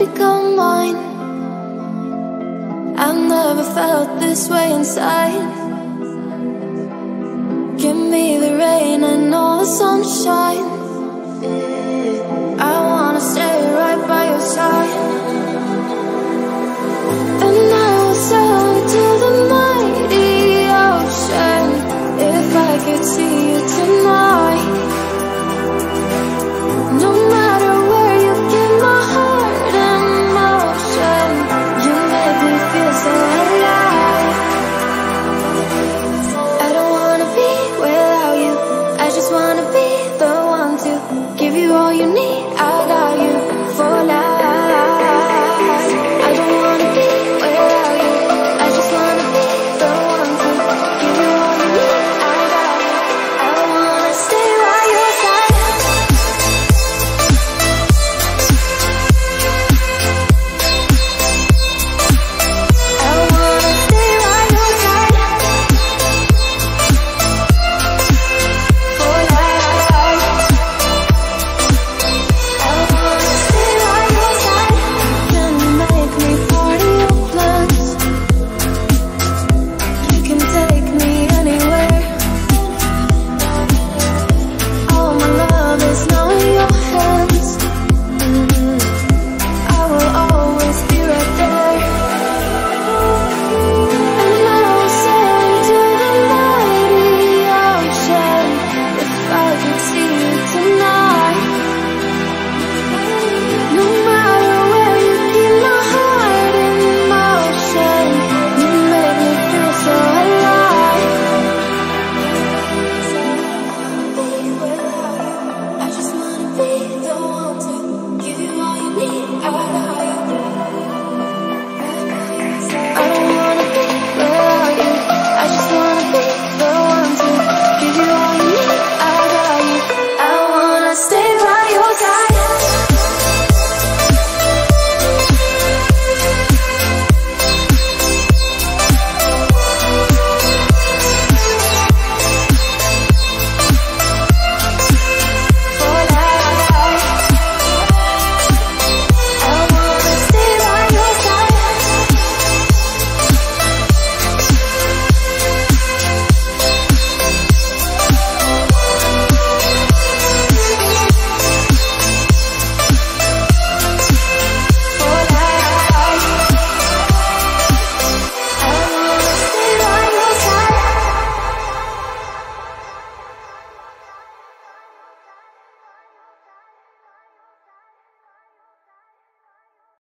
become mine. I've never felt this way inside. Give me the rain and all the sunshine. I wanna stay right by your side. And I will sail to the mighty ocean if I could see you tonight.